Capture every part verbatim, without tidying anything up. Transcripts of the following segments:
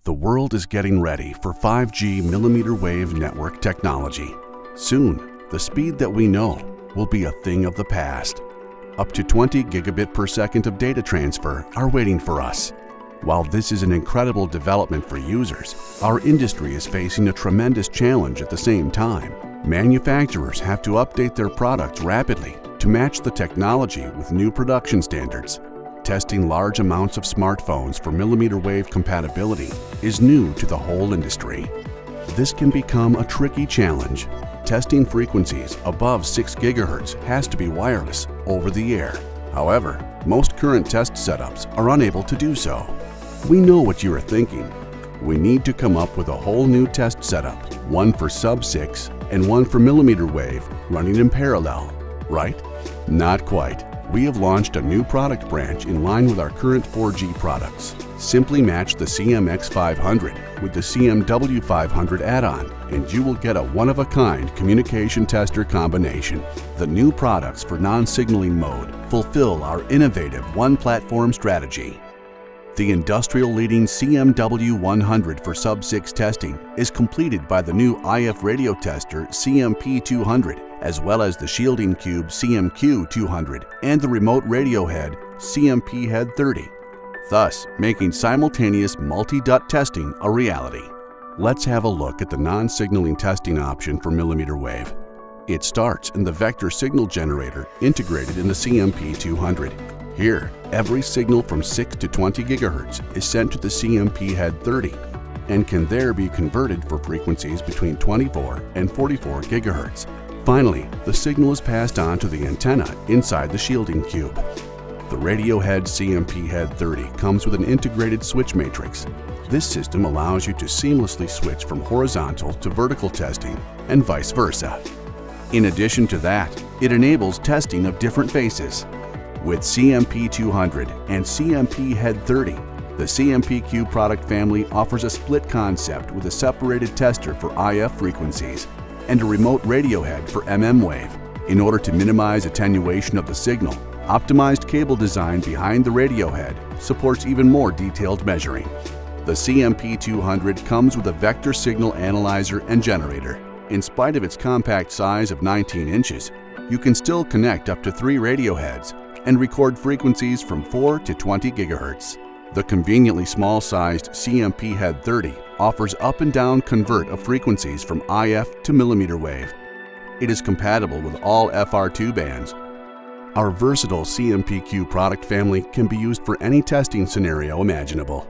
The world is getting ready for five G millimeter wave network technology. Soon, the speed that we know will be a thing of the past. Up to twenty gigabit per second of data transfer are waiting for us. While this is an incredible development for users, our industry is facing a tremendous challenge at the same time. Manufacturers have to update their products rapidly to match the technology with new production standards. Testing large amounts of smartphones for millimeter wave compatibility is new to the whole industry. This can become a tricky challenge. Testing frequencies above six gigahertz has to be wireless, over the air. However, most current test setups are unable to do so. We know what you are thinking. We need to come up with a whole new test setup, one for sub six and one for millimeter wave running in parallel, right? Not quite. We have launched a new product branch in line with our current four G products. Simply match the C M X five hundred with the C M W five hundred add-on, and you will get a one-of-a-kind communication tester combination. The new products for non-signaling mode fulfill our innovative one-platform strategy. The industrial-leading C M W one hundred for sub six testing is completed by the new I F radio tester C M P two hundred, as well as the Shielding Cube C M Q two hundred and the remote radio head C M P Head thirty, thus making simultaneous multi-D U T testing a reality. Let's have a look at the non-signaling testing option for millimeter wave. It starts in the vector signal generator integrated in the C M P two hundred. Here, every signal from six to twenty gigahertz is sent to the C M P Head thirty and can there be converted for frequencies between twenty-four and forty-four gigahertz. Finally, the signal is passed on to the antenna inside the Shielding Cube. The radio head C M P Head thirty comes with an integrated switch matrix. This system allows you to seamlessly switch from horizontal to vertical testing and vice versa. In addition to that, it enables testing of different faces. With C M P two hundred and C M P Head thirty, the C M P Q product family offers a split concept with a separated tester for I F frequencies and a remote radio head for M M wave. In order to minimize attenuation of the signal, optimized cable design behind the radio head supports even more detailed measuring. The C M P two hundred comes with a vector signal analyzer and generator. In spite of its compact size of nineteen inches, you can still connect up to three radio heads and record frequencies from four to twenty gigahertz. The conveniently small-sized C M P Head thirty offers up and down convert of frequencies from I F to millimeter wave. It is compatible with all F R two bands. Our versatile C M P Q product family can be used for any testing scenario imaginable.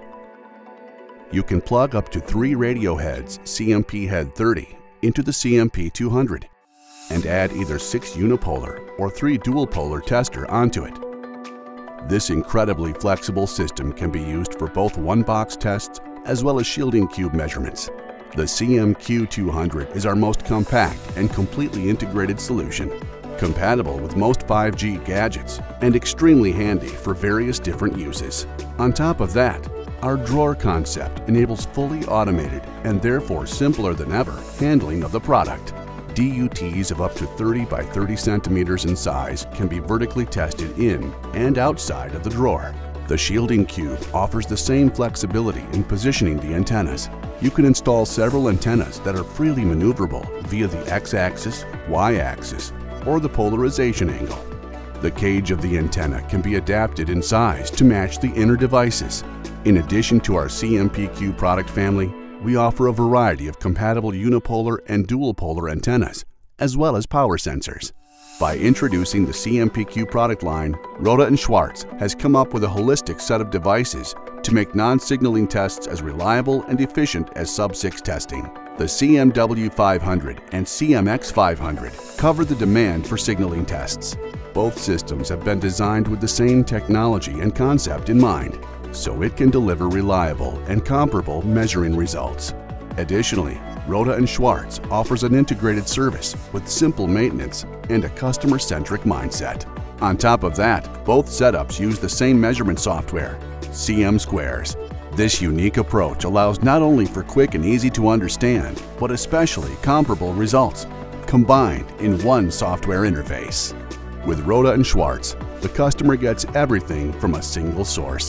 You can plug up to three radio heads C M P Head thirty into the C M P two hundred and add either six unipolar or three dual polar tester onto it. This incredibly flexible system can be used for both one-box tests as well as Shielding Cube measurements. The C M Q two hundred is our most compact and completely integrated solution, compatible with most five G gadgets and extremely handy for various different uses. On top of that, our drawer concept enables fully automated and therefore simpler than ever handling of the product. D U Ts of up to thirty by thirty centimeters in size can be vertically tested in and outside of the drawer. The Shielding Cube offers the same flexibility in positioning the antennas. You can install several antennas that are freely maneuverable via the X-axis, Y-axis, or the polarization angle. The cage of the antenna can be adapted in size to match the inner devices. In addition to our C M P Q product family, we offer a variety of compatible unipolar and dual polar antennas, as well as power sensors. By introducing the C M P Q product line, Rohde and Schwarz has come up with a holistic set of devices to make non-signaling tests as reliable and efficient as sub six testing. The C M W five hundred and C M X five hundred cover the demand for signaling tests. Both systems have been designed with the same technology and concept in mind, so it can deliver reliable and comparable measuring results. Additionally, Rohde and Schwarz offers an integrated service with simple maintenance and a customer-centric mindset. On top of that, both setups use the same measurement software, C M Squares. This unique approach allows not only for quick and easy to understand, but especially comparable results, combined in one software interface. With Rohde and Schwarz, the customer gets everything from a single source.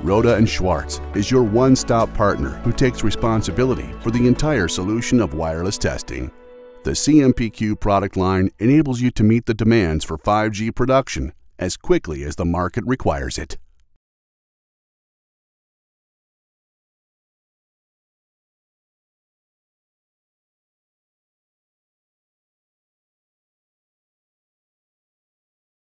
Roda and Schwartz is your one-stop partner who takes responsibility for the entire solution of wireless testing. The C M P Q product line enables you to meet the demands for five G production as quickly as the market requires it.